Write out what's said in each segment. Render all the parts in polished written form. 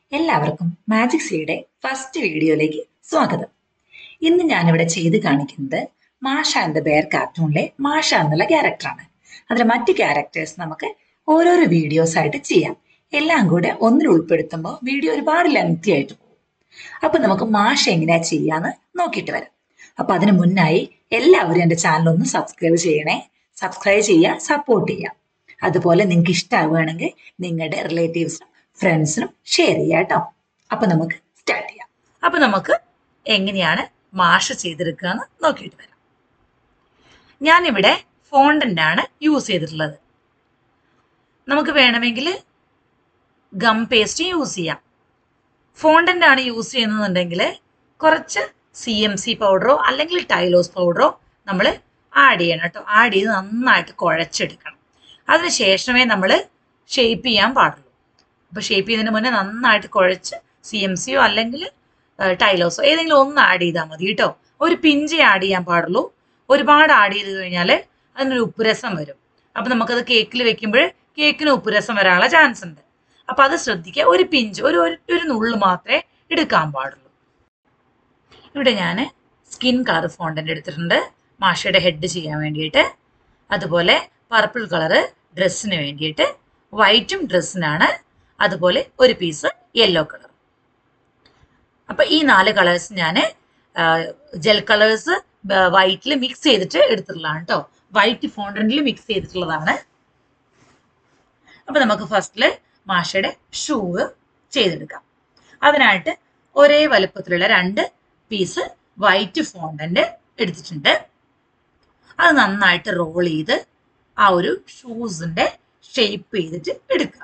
എല്ലാവർക്കും മാജിക്സിയുടെ ഫസ്റ്റ് വീഡിയോയിലേക്ക് സ്വാഗതം. ഇന്ന് ഞാനിവിടെ ചെയ്ത് കാണിക്കുന്നത് മാഷ ആൻഡ് ദ ബെയർ കാർട്ടൂണിലെ മാഷ എന്നുള്ള ക്യാരക്ടറാണ്. അതിലെ മറ്റ് ക്യാരക്ടേഴ്സ് നമുക്ക് ഓരോരോ വീഡിയോസ് ആയിട്ട് ചെയ്യാം. എല്ലാം കൂടെ ഒന്നിൽ ഉൾപ്പെടുത്തുമ്പോൾ വീഡിയോ ഒരുപാട് ലെങ്തി ആയിട്ട് പോകും. അപ്പൊ നമുക്ക് മാഷ എങ്ങനെയാ ചെയ്യാന്ന് നോക്കിയിട്ട് വരാം. അപ്പൊ അതിന് മുന്നായി എല്ലാവരും എൻ്റെ ചാനൽ ഒന്ന് സബ്സ്ക്രൈബ് ചെയ്യണേ. സബ്സ്ക്രൈബ് ചെയ്യുക, സപ്പോർട്ട് ചെയ്യുക. അതുപോലെ നിങ്ങൾക്ക് ഇഷ്ടമാവുകയാണെങ്കിൽ നിങ്ങളുടെ റിലേറ്റീവ്സിനും ഫ്രണ്ട്സിനും ഷെയർ ചെയ്യാം കേട്ടോ. അപ്പൊ നമുക്ക് സ്റ്റാർട്ട് ചെയ്യാം. അപ്പൊ നമുക്ക് എങ്ങനെയാണ് മാഷ ചെയ്തെടുക്കുക എന്ന് നോക്കിയിട്ട് വരാം. ഞാനിവിടെ ഫോണ്ടന്റ് ആണ് യൂസ് ചെയ്തിട്ടുള്ളത്. നമുക്ക് വേണമെങ്കിൽ ഗം പേസ്റ്റ് യൂസ് ചെയ്യാം. ഫോണ്ടന്റ് ആണ് യൂസ് ചെയ്യുന്നുണ്ടെങ്കിൽ കുറച്ച് CMC പൗഡറോ അല്ലെങ്കിൽ ടൈലോസ് പൗഡറോ നമ്മൾ ആഡ് ചെയ്യണം കേട്ടോ. ആഡ് ചെയ്ത് നന്നായിട്ട് കുഴച്ചെടുക്കണം. അതിനുശേഷമേ നമ്മൾ ഷേപ്പ് ചെയ്യാൻ പാടുള്ളൂ. അപ്പോൾ ഷേപ്പ് ചെയ്യുന്നതിന് മുന്നേ നന്നായിട്ട് കുഴച്ച് CMCയോ അല്ലെങ്കിൽ ടൈലോസോ ഏതെങ്കിലും ഒന്ന് ആഡ് ചെയ്താൽ മതി കേട്ടോ. ഒരു പിഞ്ചേ ആഡ് ചെയ്യാൻ പാടുള്ളൂ. ഒരുപാട് ആഡ് ചെയ്ത് കഴിഞ്ഞാൽ അതിനൊരു ഉപ്പുരസം വരും. അപ്പം നമുക്കത് കേക്കിൽ വെക്കുമ്പോൾ കേക്കിന് ഉപ്പുരസം വരാനുള്ള ചാൻസ് ഉണ്ട്. അപ്പം അത് ശ്രദ്ധിക്കുക. ഒരു പിഞ്ച് ഒരു നുള്ളു മാത്രമേ എടുക്കാൻ പാടുള്ളൂ. ഇവിടെ ഞാൻ സ്കിൻ കളർ ഫോണ്ടന്റ് എടുത്തിട്ടുണ്ട് മാഷയുടെ ഹെഡ് ചെയ്യാൻ വേണ്ടിയിട്ട്. അതുപോലെ പർപ്പിൾ കളറ് ഡ്രസ്സിന് വേണ്ടിയിട്ട്, വൈറ്റും ഡ്രസ്സിനാണ്. അതുപോലെ ഒരു പീസ് യെല്ലോ കളർ. അപ്പൊ ഈ 4 കളേഴ്സ് ഞാൻ ജെൽ കളേഴ്സ് വൈറ്റിൽ മിക്സ് ചെയ്തിട്ട് എടുത്തിട്ടുള്ളതാണ് കേട്ടോ. വൈറ്റ് ഫോണ്ടന്റിൽ മിക്സ് ചെയ്തിട്ടുള്ളതാണ്. അപ്പൊ നമുക്ക് ഫസ്റ്റില് മാഷയുടെ ഷൂ ചെയ്തെടുക്കാം. അതിനായിട്ട് ഒരേ വലുപ്പത്തിലുള്ള 2 പീസ് വൈറ്റ് ഫോണ്ടന്റ് എടുത്തിട്ടുണ്ട്. അത് നന്നായിട്ട് റോൾ ചെയ്ത് ആ ഒരു ഷൂസിന്റെ ഷേപ്പ് ചെയ്തിട്ട് എടുക്കുക.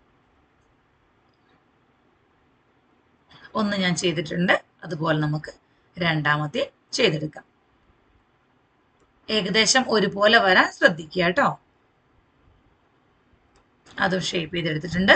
ഒന്ന് ഞാൻ ചെയ്തിട്ടുണ്ട്. അതുപോലെ നമുക്ക് രണ്ടാമത്തെ ചെയ്തെടുക്കാം. ഏകദേശം ഒരുപോലെ വരാൻ ശ്രദ്ധിക്കുക കേട്ടോ. അതും ഷേപ്പ് ചെയ്തെടുത്തിട്ടുണ്ട്.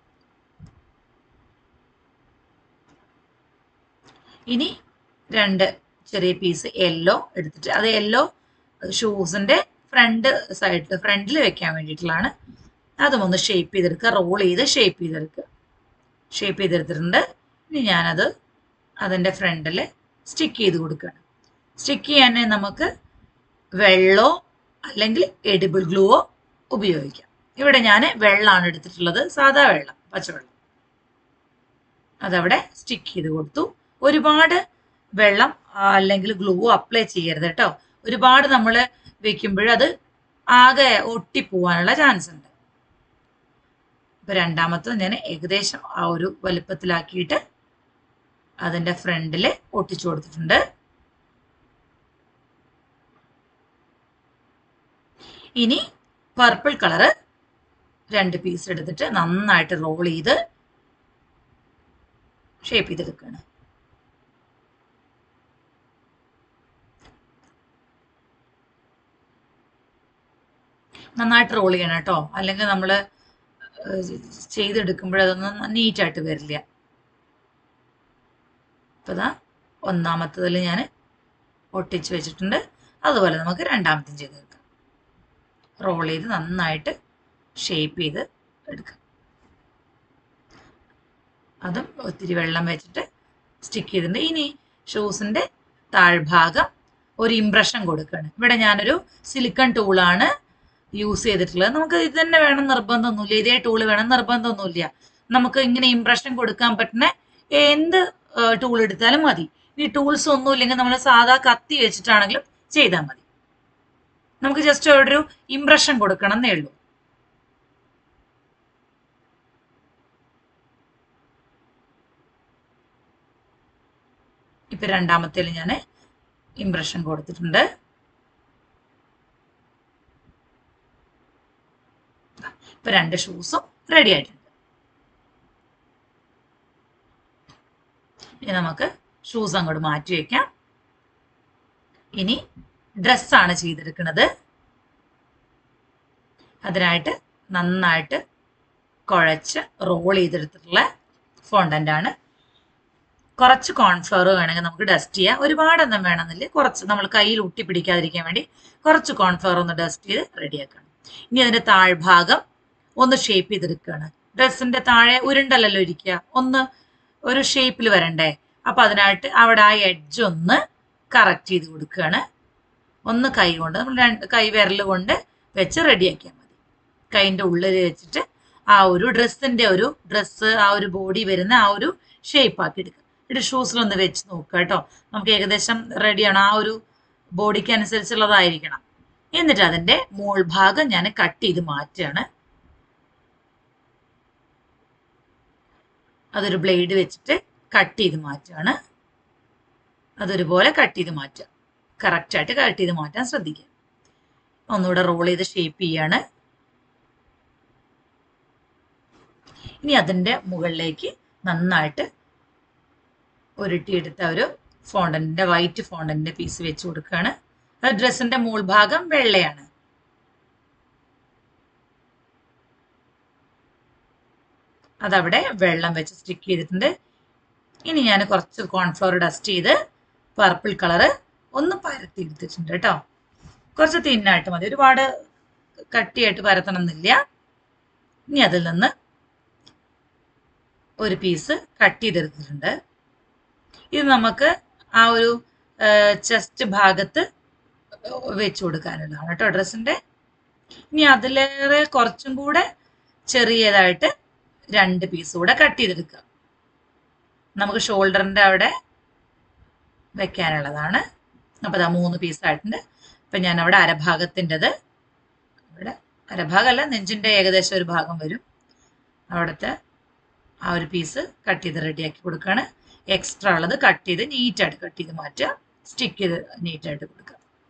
ഇനി 2 ചെറിയ പീസ് യെല്ലോ എടുത്തിട്ട്, അത് യെല്ലോ ഷൂസിന്റെ ഫ്രണ്ടിൽ വെക്കാൻ വേണ്ടിയിട്ടുള്ളതാണ്. അതും ഒന്ന് ഷേപ്പ് ചെയ്തെടുക്കുക. റോൾ ചെയ്ത് ഷേപ്പ് ചെയ്തെടുത്തിട്ടുണ്ട്. ഇനി ഞാനത് അതിൻ്റെ ഫ്രണ്ടിൽ സ്റ്റിക്ക് ചെയ്ത് കൊടുക്കുകയാണ്. സ്റ്റിക്ക് ചെയ്യാൻ നമുക്ക് വെള്ളമോ അല്ലെങ്കിൽ എഡിബിൾ ഗ്ലൂവോ ഉപയോഗിക്കാം. ഇവിടെ ഞാൻ വെള്ളമാണ് എടുത്തിട്ടുള്ളത്, സാധാ വെള്ളം, പച്ചവെള്ളം. അതവിടെ സ്റ്റിക്ക് ചെയ്ത് കൊടുത്തു. ഒരുപാട് വെള്ളം അല്ലെങ്കിൽ ഗ്ലൂ അപ്ലൈ ചെയ്യരുത് കേട്ടോ. ഒരുപാട് നമ്മൾ വെക്കുമ്പോഴത് ആകെ ഒട്ടിപ്പോവാനുള്ള ചാൻസ് ഉണ്ട്. ഇപ്പൊ രണ്ടാമത്തത് ഞാൻ ഏകദേശം ആ ഒരു വലുപ്പത്തിലാക്കിയിട്ട് അതിൻ്റെ ഫ്രണ്ടിൽ ഒട്ടിച്ചു കൊടുത്തിട്ടുണ്ട്. ഇനി പർപ്പിൾ കളറ് 2 പീസ് എടുത്തിട്ട് നന്നായിട്ട് റോൾ ചെയ്ത് ഷേപ്പ് ചെയ്തെടുക്കുകയാണ്. നന്നായിട്ട് റോൾ ചെയ്യണം കേട്ടോ, അല്ലെങ്കിൽ നമ്മൾ ചെയ്തെടുക്കുമ്പോഴതൊന്നും നീറ്റായിട്ട് വരില്ല. അപ്പോൾ ഇതാ ഒന്നാമത്തതിൽ ഞാൻ ഒട്ടിച്ച് വെച്ചിട്ടുണ്ട്. അതുപോലെ നമുക്ക് രണ്ടാമത്തും ചെയ്ത് എടുക്കാം. റോൾ ചെയ്ത് നന്നായിട്ട് ഷേപ്പ് ചെയ്ത് എടുക്കാം. അതും ഒത്തിരി വെള്ളം വെച്ചിട്ട് സ്റ്റിക്ക് ചെയ്തിട്ടുണ്ട്. ഇനി ഷൂസിൻ്റെ താഴ്ഭാഗം ഒരു ഇംപ്രഷൻ കൊടുക്കുകയാണ്. ഇവിടെ ഞാനൊരു സിലിക്കൺ ടൂളാണ് യൂസ് ചെയ്തിട്ടുള്ളത്. നമുക്ക് ഇത് തന്നെ വേണം നിർബന്ധമൊന്നുമില്ല, ഇതേ ടൂള് വേണം നിർബന്ധമൊന്നുമില്ല. നമുക്ക് ഇങ്ങനെ ഇംപ്രഷൻ കൊടുക്കാൻ പറ്റുന്ന എന്ത് ടൂൾ എടുത്താലും മതി. ഈ ടൂൾസ് ഒന്നും ഇല്ലെങ്കിൽ നമ്മൾ സാധാ കത്തി വെച്ചിട്ടാണെങ്കിലും ചെയ്താൽ മതി. നമുക്ക് ജസ്റ്റ് ഒരു ഇംപ്രഷൻ കൊടുക്കണം എന്നേ ഉള്ളൂ. ഇപ്പൊ രണ്ടാമത്തേൽ ഞാൻ ഇംപ്രഷൻ കൊടുത്തിട്ടുണ്ട്. ഇപ്പൊ 2 ഷൂസും റെഡി ആയിട്ടുണ്ട്. ഇനി നമുക്ക് ഷൂസ് അങ്ങോട്ട് മാറ്റി വയ്ക്കാം. ഇനി ഡ്രസ്സാണ് ചെയ്തെടുക്കുന്നത്. അതിനായിട്ട് നന്നായിട്ട് കുഴച്ച് റോൾ ചെയ്തെടുത്തിട്ടുള്ള ഫോണ്ടന്റ് ആണ്. കുറച്ച് കോൺഫ്ലവർ വേണമെങ്കിൽ നമുക്ക് ഡസ്റ്റ് ചെയ്യാം. ഒരുപാടൊന്നും വേണമെന്നില്ല, കുറച്ച് നമ്മൾ കയ്യിൽ ഒട്ടി പിടിക്കാതിരിക്കാൻ വേണ്ടി കുറച്ച് കോൺഫ്ലവർ ഒന്ന് ഡസ്റ്റ് ചെയ്ത് റെഡിയാക്കണം. ഇനി അതിൻ്റെ താഴ്ഭാഗം ഒന്ന് ഷേപ്പ് ചെയ്തെടുക്കുകയാണ്. ഡ്രസ്സിന്റെ താഴെ ഉരുണ്ടല്ലോ ഇരിക്കുക, ഒന്ന് ഒരു ഷേപ്പിൽ വരണ്ടേ. അപ്പൊ അതിനായിട്ട് അവിടെ ആ എഡ്ജ് ഒന്ന് കറക്റ്റ് ചെയ്ത് കൊടുക്കുകയാണ്. ഒന്ന് കൈ കൊണ്ട് നമ്മൾ കൈ വിരൽ കൊണ്ട് വെച്ച് റെഡിയാക്കിയാൽ മതി. കൈൻ്റെ ഉള്ളിൽ വെച്ചിട്ട് ആ ഒരു ഡ്രസ്സ് ആ ഒരു ബോഡി വരുന്ന ആ ഒരു ഷേപ്പ് ആക്കി എടുക്കുക. എന്നിട്ട് ഷൂസിലൊന്ന് വെച്ച് നോക്കുക കേട്ടോ. നമുക്ക് ഏകദേശം റെഡിയാണ്. ആ ഒരു ബോഡിക്ക് അനുസരിച്ചുള്ളതായിരിക്കണം. എന്നിട്ട് അതിന്റെ മോൾ ഭാഗം ഞാൻ കട്ട് ചെയ്ത് മാറ്റുകയാണ്. അതൊരു ബ്ലേഡ് വെച്ചിട്ട് കട്ട് ചെയ്ത് മാറ്റുകയാണ്. അതൊരുപോലെ കട്ട് ചെയ്ത് മാറ്റുക. കറക്റ്റായിട്ട് കട്ട് ചെയ്ത് മാറ്റാൻ ശ്രദ്ധിക്കുക. ഒന്നുകൂടെ റോൾ ചെയ്ത് ഷേപ്പ് ചെയ്യാണ്. ഇനി അതിൻ്റെ മുകളിലേക്ക് നന്നായിട്ട് ഉരുട്ടിയെടുത്ത ഒരു ഫോണ്ടന്റിന്റെ വൈറ്റ് ഫോണ്ടന്റിന്റെ പീസ് വെച്ച് കൊടുക്കുകയാണ്. അത് ഡ്രസ്സിന്റെ മോൾ ഭാഗം വെള്ളയാണ്. അതവിടെ വെള്ളം വെച്ച് സ്റ്റിക്ക് ചെയ്തിട്ടുണ്ട്. ഇനി ഞാൻ കുറച്ച് കോൺഫ്ലവർ ഡസ്റ്റ് ചെയ്ത് പർപ്പിൾ കളറ് ഒന്ന് പരത്തി എടുത്തിട്ടുണ്ട് കേട്ടോ. കുറച്ച് തിന്നായിട്ട് മതി, ഒരുപാട് കട്ടിയായിട്ട് പരത്തണം എന്നില്ല. ഇനി അതിൽ നിന്ന് ഒരു പീസ് കട്ട് ചെയ്തെടുത്തിട്ടുണ്ട്. ഇത് നമുക്ക് ആ ഒരു ചെസ്റ്റ് ഭാഗത്ത് വെച്ച് കൊടുക്കാനുള്ളതാണ് കേട്ടോ ഡ്രസ്സിന്റെ. ഇനി അതിലേറെ കുറച്ചും കൂടെ ചെറിയതായിട്ട് 2 പീസ് കൂടെ കട്ട് ചെയ്തെടുക്കുക. നമുക്ക് ഷോൾഡറിന്റെ അവിടെ വെക്കാനുള്ളതാണ്. അപ്പൊ അതാ 3 പീസായിട്ടുണ്ട്. അപ്പൊ ഞാൻ അവിടെ അരഭാഗത്തിൻ്റെത്, ഇവിടെ അരഭാഗമല്ല, നെഞ്ചിന്റെ ഏകദേശം ഒരു ഭാഗം വരും, അവിടുത്തെ ആ ഒരു പീസ് കട്ട് ചെയ്ത് റെഡിയാക്കി കൊടുക്കുകയാണ്. എക്സ്ട്രാ ഉള്ളത് കട്ട് ചെയ്ത് നീറ്റായിട്ട് കട്ട് ചെയ്ത് മാറ്റുക. സ്റ്റിക്ക് ചെയ്ത് നീറ്റായിട്ട് കൊടുക്കുക.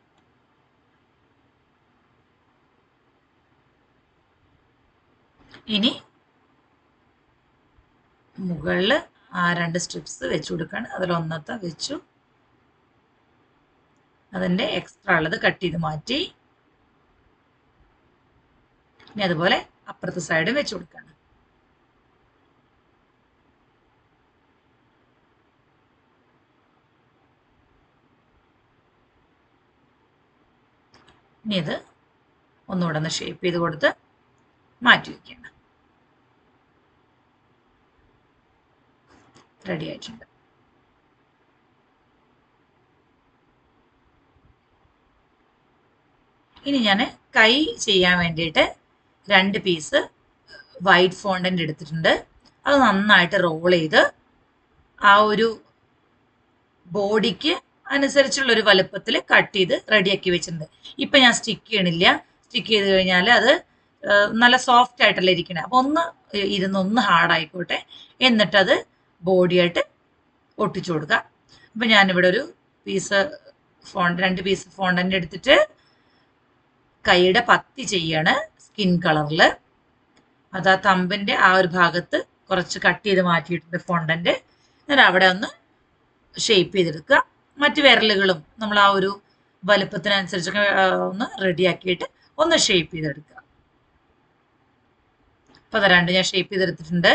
ഇനി മുകളിൽ ആ 2 സ്ട്രിപ്സ് വെച്ച് കൊടുക്കുകയാണ്. അതിലൊന്നത്തെ വെച്ചു. അതിൻ്റെ എക്സ്ട്രാ ഉള്ളത് കട്ട് ചെയ്ത് മാറ്റി. ഇനി അതുപോലെ അപ്പുറത്തെ സൈഡും വെച്ച് കൊടുക്കുകയാണ്. ഇനി ഇത് ഒന്നുകൂടെ ഒന്ന് ഷേപ്പ് ചെയ്ത് കൊടുത്ത് മാറ്റി വയ്ക്കുകയാണ്. റെഡി ആയിട്ടുണ്ട്. ഇനി ഞാൻ കൈ ചെയ്യാൻ വേണ്ടിയിട്ട് 2 പീസ് വൈറ്റ് ഫോണ്ടന്റ് എടുത്തിട്ടുണ്ട്. അത് നന്നായിട്ട് റോൾ ചെയ്ത് ആ ഒരു ബോഡിക്ക് അനുസരിച്ചുള്ള ഒരു വലുപ്പത്തിൽ കട്ട് ചെയ്ത് റെഡിയാക്കി വെച്ചിട്ടുണ്ട്. ഇപ്പം ഞാൻ സ്റ്റിക്ക് ചെയ്യണില്ല. സ്റ്റിക്ക് ചെയ്ത് കഴിഞ്ഞാൽ അത് നല്ല സോഫ്റ്റ് ആയിട്ടല്ല ഇരിക്കണേ. അപ്പോൾ ഒന്ന് ഹാർഡായിക്കോട്ടെ. എന്നിട്ടത് ബോഡിയായിട്ട് ഒട്ടിച്ചു കൊടുക്കുക. അപ്പം ഞാനിവിടെ ഒരു പീസ് 2 പീസ് ഫോണ്ടന്റ് എടുത്തിട്ട് കൈയുടെ പത്തി ചെയ്യാണ് സ്കിൻ കളറിൽ. അത് ആ തമ്പിൻ്റെ ആ ഒരു ഭാഗത്ത് കുറച്ച് കട്ട് ചെയ്ത് മാറ്റിയിട്ടുണ്ട് ഫോണ്ടന്റ്. എന്നിട്ട് അവിടെ ഒന്ന് ഷേപ്പ് ചെയ്തെടുക്കുക. മറ്റു വിരലുകളും നമ്മൾ ആ ഒരു വലുപ്പത്തിനനുസരിച്ചൊക്കെ ഒന്ന് റെഡിയാക്കിയിട്ട് ഒന്ന് ഷേപ്പ് ചെയ്തെടുക്കുക. അപ്പോൾ അത് 2 ഞാൻ ഷേപ്പ് ചെയ്തെടുത്തിട്ടുണ്ട്.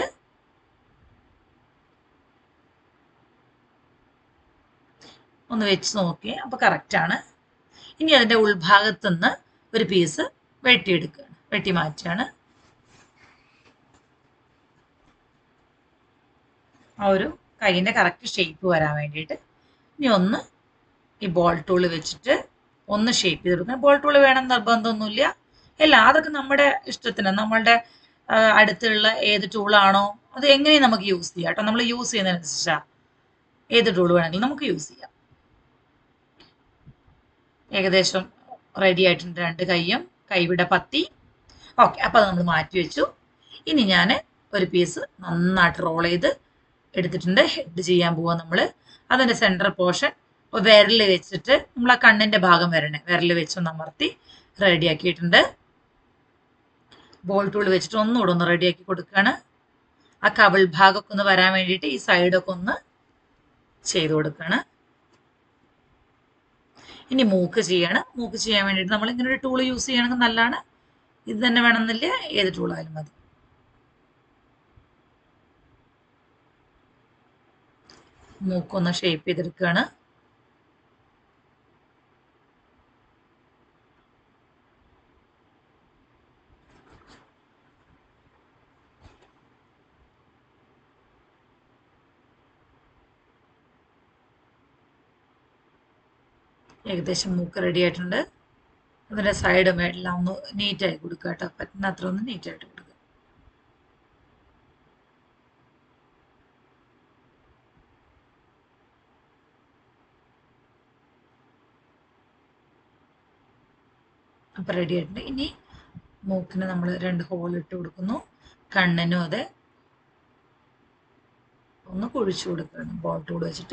ഒന്ന് വെച്ച് നോക്കി. അപ്പോൾ കറക്റ്റാണ്. ഇനി അതിൻ്റെ ഉൾഭാഗത്തുനിന്ന് ഒരു പീസ് വെട്ടിയെടുക്കുകയാണ്, വെട്ടി മാറ്റുകയാണ്. ആ ഒരു കൈയിൻ്റെ കറക്റ്റ് ഷേപ്പ് വരാൻ വേണ്ടിയിട്ട്. ഇനി ഒന്ന് ഈ ബോൾ ടൂള് വെച്ചിട്ട് ഒന്ന് ഷേപ്പ് ചെയ്ത് കൊടുക്കണം. ബോൾ ടൂള് വേണം നിർബന്ധമൊന്നുമില്ല. അതൊക്കെ നമ്മുടെ ഇഷ്ടത്തിന്, നമ്മളുടെ അടുത്തുള്ള ഏത് ടൂളാണോ അത് എങ്ങനെയും നമുക്ക് യൂസ് ചെയ്യാം കേട്ടോ. നമ്മൾ യൂസ് ചെയ്യുന്നതിനനുസരിച്ചാണ്. ഏത് ടൂൾ വേണമെങ്കിലും നമുക്ക് യൂസ് ചെയ്യാം. ഏകദേശം റെഡി ആയിട്ടുണ്ട് 2 കൈയും, കൈവിടെ പത്തി. ഓക്കെ, അപ്പോൾ അത് നമ്മൾ മാറ്റി വെച്ചു. ഇനി ഞാൻ ഒരു പീസ് നന്നായിട്ട് റോൾ ചെയ്ത് എടുത്തിട്ടുണ്ട്. ഹെഡ് ചെയ്യാൻ പോവാം നമ്മൾ. അതിൻ്റെ സെൻറ്റർ പോർഷൻ വിരൽ വെച്ചിട്ട് നമ്മൾ ആ കണ്ണിൻ്റെ ഭാഗം വരണേ വിരൽ വെച്ചൊന്ന് അമർത്തി റെഡിയാക്കിയിട്ടുണ്ട്. ബോൾ ടൂൾ വെച്ചിട്ട് ഒന്നുകൂടെ ഒന്ന് റെഡിയാക്കി കൊടുക്കുകയാണ്. ആ കവിൾ ഭാഗമൊക്കെ ഒന്ന് വരാൻ വേണ്ടിയിട്ട് ഈ സൈഡൊക്കെ ഒന്ന് ചെയ്ത് കൊടുക്കുകയാണ്. ഇനി മൂക്ക് ചെയ്യാണ്. മൂക്ക് ചെയ്യാൻ വേണ്ടിയിട്ട് നമ്മൾ ഇങ്ങനെ ഒരു ടൂൾ യൂസ് ചെയ്യണമെങ്കിൽ നല്ലതാണ്. ഇത് തന്നെ വേണമെന്നില്ല, ഏത് ടൂളായാലും മതി. മൂക്കൊന്ന് ഷേപ്പ് ചെയ്തെടുക്കുകയാണ്. ഏകദേശം മൂക്ക് റെഡി ആയിട്ടുണ്ട്. അതിൻ്റെ സൈഡും എല്ലാം ഒന്ന് നീറ്റായി കൊടുക്കുക കേട്ടോ. പറ്റുന്നത്ര ഒന്ന് നീറ്റായിട്ട് കൊടുക്കുക. അപ്പം റെഡി ആയിട്ടുണ്ട്. ഇനി മൂക്കിന് നമ്മൾ 2 ഹോൾ ഇട്ട് കൊടുക്കുന്നു. കണ്ണിനും അതെ ഒന്ന് കുഴിച്ചു കൊടുക്കണം ബോൾ ടൂൾ വെച്ചിട്ട്.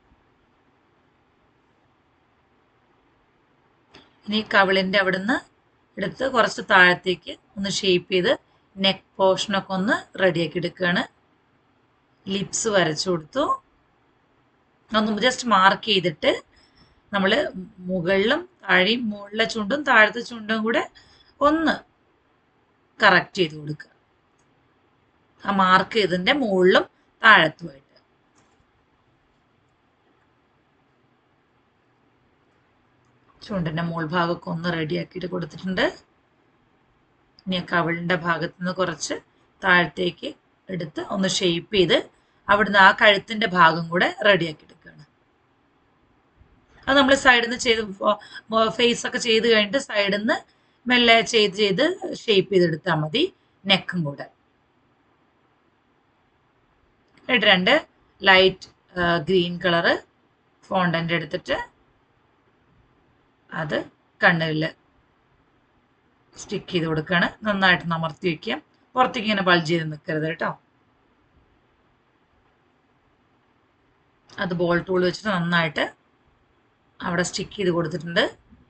ഇനി കവിളിൻ്റെ അവിടുന്ന് എടുത്ത് കുറച്ച് താഴത്തേക്ക് ഒന്ന് ഷേപ്പ് ചെയ്ത് നെക്ക് പോർഷനൊക്കെ ഒന്ന് റെഡിയാക്കി എടുക്കുകയാണ്. ലിപ്സ് വരച്ചു കൊടുത്തു. ഒന്ന് ജസ്റ്റ് മാർക്ക് ചെയ്തിട്ട് നമ്മൾ മുകളിലും താഴെയും, മുകളിലെ ചുണ്ടും താഴത്തെ ചുണ്ടും കൂടെ ഒന്ന് കറക്റ്റ് ചെയ്ത് കൊടുക്കുക. ആ മാർക്ക് ചെയ്തതിൻ്റെ മുകളിലും താഴത്തുമായിട്ട്. ചുണ്ടിൻ്റെ മുകൾ ഭാഗമൊക്കെ ഒന്ന് റെഡിയാക്കിയിട്ട് കൊടുത്തിട്ടുണ്ട്. ഇനി കവിളിൻ്റെ ഭാഗത്ത് നിന്ന് കുറച്ച് താഴത്തേക്ക് എടുത്ത് ഒന്ന് ഷേപ്പ് ചെയ്ത് അവിടുന്ന് ആ കഴുത്തിൻ്റെ ഭാഗം കൂടെ റെഡിയാക്കി എടുക്കുകയാണ്. അത് നമ്മൾ സൈഡിൽ നിന്ന് ചെയ്ത് ഫേസ് ഒക്കെ ചെയ്ത് കഴിഞ്ഞിട്ട് സൈഡിൽ നിന്ന് മെല്ലെ ചെയ്ത് ഷേപ്പ് ചെയ്തെടുത്താൽ മതി. നെക്കും കൂടെ 2 ലൈറ്റ് ഗ്രീൻ കളറ് ഫോണ്ടൻ്റ് എടുത്തിട്ട് അത് കണ്ണിൽ സ്റ്റിക്ക് ചെയ്ത് കൊടുക്കുകയാണ്. നന്നായിട്ട് അമർത്തി വയ്ക്കുക. പുറത്തേക്ക് ഇങ്ങനെ ബൾജ് ചെയ്ത് നിൽക്കരുത് കേട്ടോ. അത് ബോൾ ടൂൾ വെച്ചിട്ട് നന്നായിട്ട് അവിടെ സ്റ്റിക്ക് ചെയ്ത് കൊടുത്തിട്ടുണ്ട്.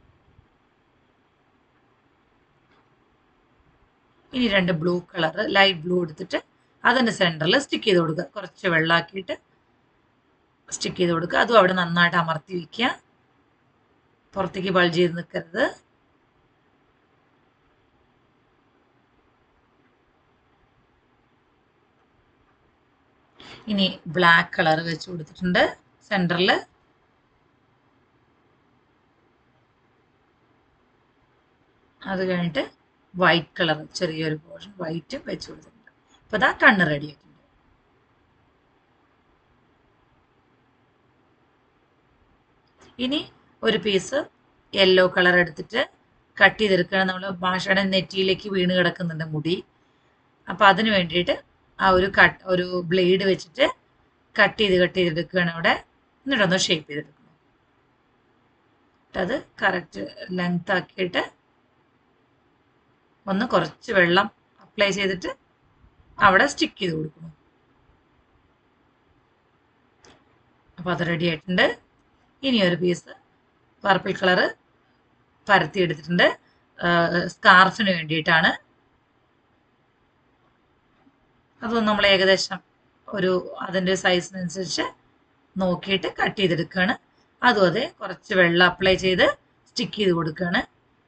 ഇനി 2 ബ്ലൂ കളറ് ലൈറ്റ് ബ്ലൂ എടുത്തിട്ട് അതിൻ്റെ സെൻറ്ററിൽ സ്റ്റിക്ക് ചെയ്ത് കൊടുക്കുക. കുറച്ച് വെള്ളമാക്കിയിട്ട് സ്റ്റിക്ക് ചെയ്ത് കൊടുക്കുക. അതും അവിടെ നന്നായിട്ട് അമർത്തി വയ്ക്കുക. പുറത്തേക്ക് ബൾജ് ചെയ്ത് നിൽക്കരുത്. ഇനി ബ്ലാക്ക് കളർ വെച്ച് കൊടുത്തിട്ടുണ്ട് സെൻറ്ററിൽ. അത് കഴിഞ്ഞിട്ട് വൈറ്റ് കളർ ചെറിയൊരു പോർഷൻ വൈറ്റും വെച്ച് കൊടുത്തിട്ടുണ്ട്. അപ്പോൾ അതാ കണ്ണ് റെഡി ആയിട്ടുണ്ട്. ഇനി ഒരു പീസ് യെല്ലോ കളർ എടുത്തിട്ട് കട്ട് ചെയ്തെടുക്കുകയാണ്. നമ്മൾ ഭാഷയുടെ നെറ്റിയിലേക്ക് വീണ് കിടക്കുന്നുണ്ട് മുടി. അപ്പോൾ അതിന് വേണ്ടിയിട്ട് ആ ഒരു ബ്ലേഡ് വെച്ചിട്ട് കട്ട് ചെയ്തെടുക്കുകയാണ് അവിടെ. എന്നിട്ടൊന്ന് ഷേപ്പ് ചെയ്തെടുക്കണം. അത് കറക്റ്റ് ലെങ്ത് ആക്കിയിട്ട് ഒന്ന് കുറച്ച് വെള്ളം അപ്ലൈ ചെയ്തിട്ട് അവിടെ സ്റ്റിക്ക് ചെയ്ത് കൊടുക്കണം. അപ്പോൾ അത് റെഡി ആയിട്ടുണ്ട്. ഇനി ഒരു പീസ് പർപ്പിൾ കളറ് പരത്തി എടുത്തിട്ടുണ്ട്. സ്കാർഫിന് വേണ്ടിയിട്ടാണ്. അതൊന്നും നമ്മൾ ഏകദേശം അതിൻ്റെ സൈസിനനുസരിച്ച് നോക്കിയിട്ട് കട്ട് ചെയ്തെടുക്കുകയാണ്. അതും അതെ കുറച്ച് വെള്ളം അപ്ലൈ ചെയ്ത് സ്റ്റിക്ക് ചെയ്ത് കൊടുക്കുകയാണ്.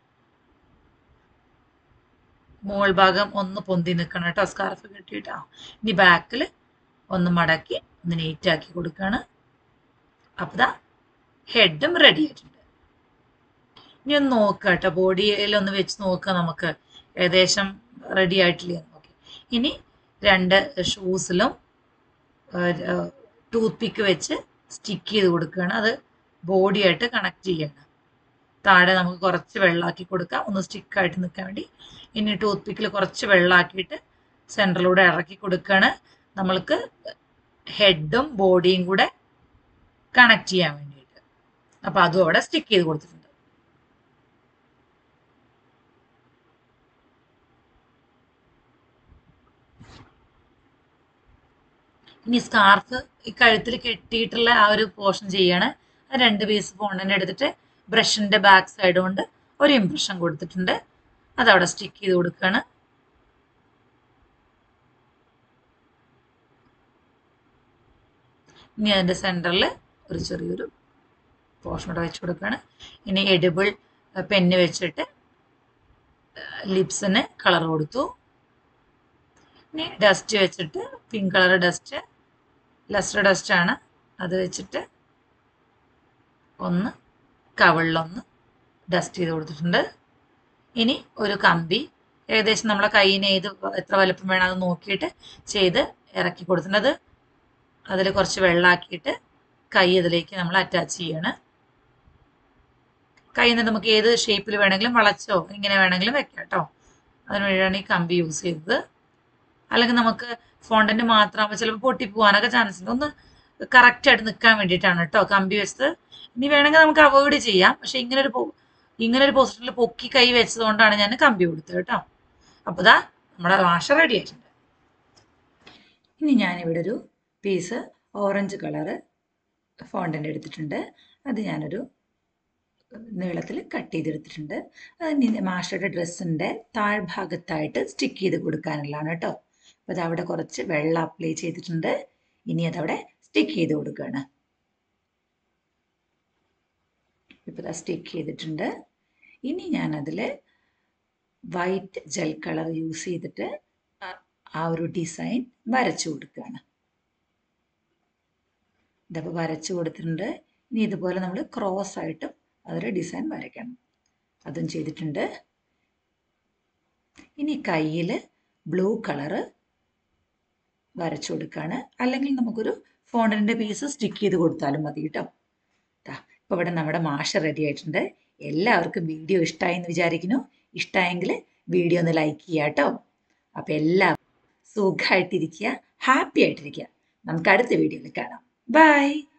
മുകൾ ഭാഗം ഒന്ന് പൊന്തി നിൽക്കണം കേട്ടോ സ്കാർഫ് കെട്ടിയിട്ടാ. ഇനി ബാക്കിൽ ഒന്ന് മടക്കി ഒന്ന് നീറ്റാക്കി കൊടുക്കുകയാണ്. അപ്പോൾ ദാ ഹെഡും റെഡി ആയിട്ടുണ്ട്. ഇനി ഒന്ന് നോക്കുക കേട്ടോ, ബോഡിയിലൊന്ന് വെച്ച് നോക്കുക നമുക്ക് ഏകദേശം റെഡി ആയിട്ടില്ലേ നോക്കി. ഇനി 2 ഷൂസിലും ടൂത്ത് പിക്ക് വെച്ച് സ്റ്റിക്ക് ചെയ്ത് കൊടുക്കുകയാണ്. അത് ബോഡിയായിട്ട് കണക്ട് ചെയ്യണം. താഴെ നമുക്ക് കുറച്ച് വെള്ളമാക്കി കൊടുക്കാം ഒന്ന് സ്റ്റിക്കായിട്ട് നിൽക്കാൻ വേണ്ടി. ഇനി ടൂത്ത് പിക്കിൽ കുറച്ച് വെള്ളമാക്കിയിട്ട് സെൻറ്ററിലൂടെ ഇറക്കി കൊടുക്കുകയാണ് നമ്മൾക്ക് ഹെഡും ബോഡിയും കൂടെ കണക്ട് ചെയ്യാൻ വേണ്ടിയിട്ട്. അപ്പോൾ അതും അവിടെ സ്റ്റിക്ക് ചെയ്ത് കൊടുത്തിട്ടുണ്ട്. ഇനി സ്കാർഫ് ഈ കഴുത്തിൽ കെട്ടിയിട്ടുള്ള ആ ഒരു പോർഷൻ ചെയ്യാണ്. 2 പീസ് ഫോണ്ടൻ്റ് എടുത്തിട്ട് ബ്രഷിൻ്റെ ബാക്ക് സൈഡ് കൊണ്ട് ഒരു ഇംപ്രഷൻ കൊടുത്തിട്ടുണ്ട്. അതവിടെ സ്റ്റിക്ക് ചെയ്ത് കൊടുക്കുകയാണ്. ഇനി അതിൻ്റെ സെൻറ്ററിൽ ഒരു ചെറിയൊരു പോർഷൻ കൂടെ വെച്ച് കൊടുക്കുകയാണ്. ഇനി എഡിബിൾ പെന്ന് വെച്ചിട്ട് ലിപ്സിന് കളർ കൊടുത്തു. ഇനി ഡസ്റ്റ് വെച്ചിട്ട് പിങ്ക് കളർ ഡസ്റ്റ് ലസ്റ്റർ ഡസ്റ്റാണ്, അത് വെച്ചിട്ട് ഒന്ന് കവിളിലൊന്ന് ഡസ്റ്റ് ചെയ്ത് കൊടുത്തിട്ടുണ്ട്. ഇനി ഒരു കമ്പി ഏകദേശം നമ്മളെ കയ്യിന് എത്ര വലുപ്പം വേണം അത് നോക്കിയിട്ട് ചെയ്ത് ഇറക്കി കൊടുത്തിട്ടുണ്ട്. അതിൽ കുറച്ച് വെള്ളമാക്കിയിട്ട് കൈ അതിലേക്ക് നമ്മൾ അറ്റാച്ച് ചെയ്യാണ്. കയ്യിൽ നിന്ന് നമുക്ക് ഏത് ഷേപ്പിൽ വേണമെങ്കിലും വളച്ചോ ഇങ്ങനെ വേണമെങ്കിലും വെക്കാം കേട്ടോ. അതിന് വേണ്ടിയാണ് ഈ കമ്പി യൂസ് ചെയ്തത്. അല്ലെങ്കിൽ നമുക്ക് ഫോണ്ടന്റ് മാത്രമാകുമ്പോൾ ചിലപ്പോൾ പൊട്ടിപ്പോവാനൊക്കെ ചാൻസ് ഉണ്ട്. ഒന്ന് കറക്റ്റ് ആയിട്ട് നിൽക്കാൻ വേണ്ടിയിട്ടാണ് കേട്ടോ കമ്പി വെച്ചത്. ഇനി വേണമെങ്കിൽ നമുക്ക് അവോയ്ഡ് ചെയ്യാം, പക്ഷെ ഇങ്ങനൊരു പൊസിഷനിൽ പൊക്കി കൈ വെച്ചത് കൊണ്ടാണ് ഞാൻ കമ്പി കൊടുത്തത് കേട്ടോ. അപ്പോൾ ഇതാ നമ്മുടെ മാഷ റെഡി ആയിട്ടുണ്ട്. ഇനി ഞാനിവിടെ ഒരു പീസ് ഓറഞ്ച് കളറ് ഫോണ്ടന്റ് എടുത്തിട്ടുണ്ട്. അത് ഞാനൊരു നീളത്തിൽ കട്ട് ചെയ്തെടുത്തിട്ടുണ്ട്. അത് മാഷയുടെ ഡ്രസ്സിൻ്റെ താഴ്ഭാഗത്തായിട്ട് സ്റ്റിക്ക് ചെയ്ത് കൊടുക്കാനുള്ളതാണ് കേട്ടോ. അപ്പോൾ അതവിടെ കുറച്ച് വെള്ളം അപ്ലൈ ചെയ്തിട്ടുണ്ട്. ഇനി അതവിടെ സ്റ്റിക്ക് ചെയ്ത് കൊടുക്കുകയാണ്. ഇപ്പോൾ അത് സ്റ്റിക്ക് ചെയ്തിട്ടുണ്ട്. ഇനി ഞാനതിൽ വൈറ്റ് ജെൽ കളർ യൂസ് ചെയ്തിട്ട് ആ ഒരു ഡിസൈൻ വരച്ചു കൊടുക്കുകയാണ്. ഇതപ്പോൾ വരച്ചു കൊടുത്തിട്ടുണ്ട്. ഇനി ഇതുപോലെ നമ്മൾ ക്രോസ് ആയിട്ടും അതൊരു ഡിസൈൻ വരയ്ക്കണം. അതും ചെയ്തിട്ടുണ്ട്. ഇനി കയ്യിൽ ബ്ലൂ കളറ് വരച്ചു കൊടുക്കുകയാണ്. അല്ലെങ്കിൽ നമുക്കൊരു ഫോണ്ടന്റിന്റെ പീസ് സ്റ്റിക്ക് ചെയ്ത് കൊടുത്താലും മതി കേട്ടോ. ഇപ്പോൾ ഇവിടെ നമ്മുടെ മാഷ റെഡി ആയിട്ടുണ്ട്. എല്ലാവർക്കും വീഡിയോ ഇഷ്ടമായി എന്ന് വിചാരിക്കുന്നു. ഇഷ്ടമായെങ്കിൽ വീഡിയോ ഒന്ന് ലൈക്ക് ചെയ്യുക കേട്ടോ. അപ്പോൾ എല്ലാവരും സുഖമായിട്ടിരിക്കുക, ഹാപ്പി ആയിട്ടിരിക്കുക. നമുക്ക് അടുത്ത വീഡിയോയിൽ കാണാം. ബൈ.